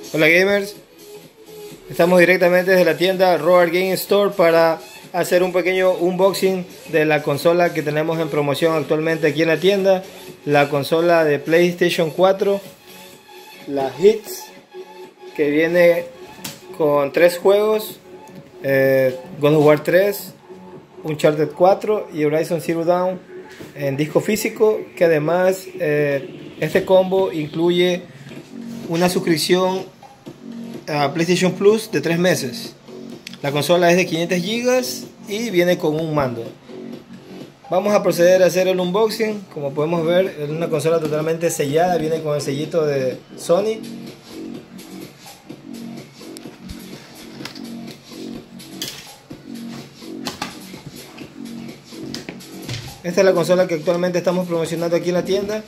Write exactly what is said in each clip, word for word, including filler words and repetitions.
Hola gamers, estamos directamente desde la tienda Roar Game Store para hacer un pequeño unboxing de la consola que tenemos en promoción actualmente aquí en la tienda. La consola de PlayStation cuatro, la Hits, que viene con tres juegos, eh, God of War tres, Uncharted cuatro y Horizon Zero Dawn en disco físico, que además eh, este combo incluye una suscripción a PlayStation Plus de tres meses. La consola es de quinientos gigas y viene con un mando. Vamos a proceder a hacer el unboxing. Como podemos ver, es una consola totalmente sellada, viene con el sellito de Sony. Esta es la consola que actualmente estamos promocionando aquí en la tienda.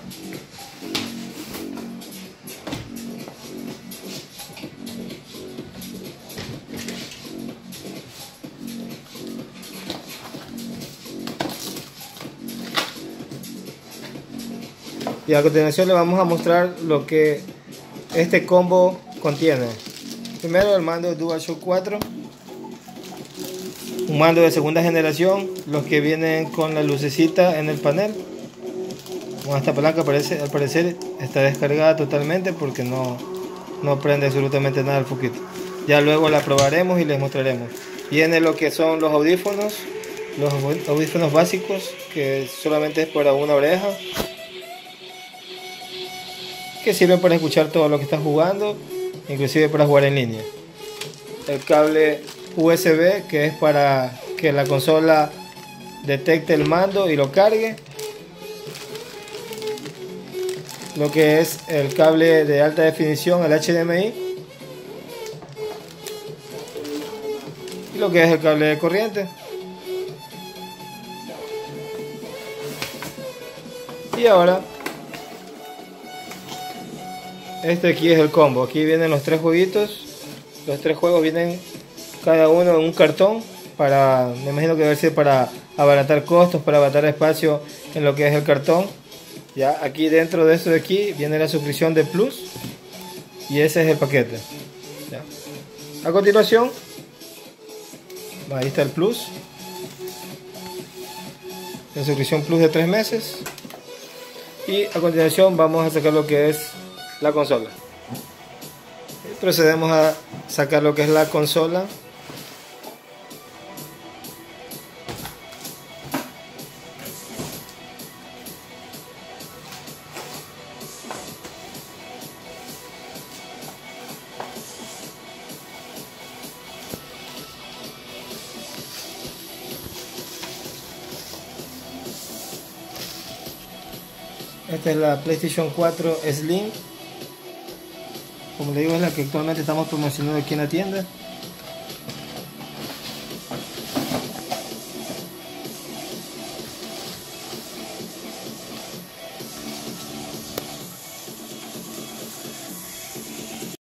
Y a continuación le vamos a mostrar lo que este combo contiene. Primero, el mando DualShock cuatro, un mando de segunda generación, los que vienen con la lucecita en el panel. Con esta palanca parece, al parecer está descargada totalmente porque no, no prende absolutamente nada el foquito. Ya luego la probaremos y les mostraremos. Viene lo que son los audífonos, los audífonos básicos, que solamente es para una oreja, que sirve para escuchar todo lo que estás jugando, inclusive para jugar en línea. El cable U S B, que es para que la consola detecte el mando y lo cargue. Lo que es el cable de alta definición, el H D M I. Y lo que es el cable de corriente. Y ahora, este aquí es el combo. Aquí vienen los tres jueguitos. Los tres juegos vienen cada uno en un cartón. Para, me imagino que debe ser para abaratar costos, para abaratar espacio en lo que es el cartón. Ya aquí dentro de esto de aquí viene la suscripción de Plus. Y ese es el paquete. Ya. A continuación, ahí está el Plus. La suscripción Plus de tres meses. Y a continuación vamos a sacar lo que es la consola. Y procedemos a sacar lo que es la consola. Esta es la PlayStation cuatro Slim. Como le digo, es la que actualmente estamos promocionando aquí en la tienda.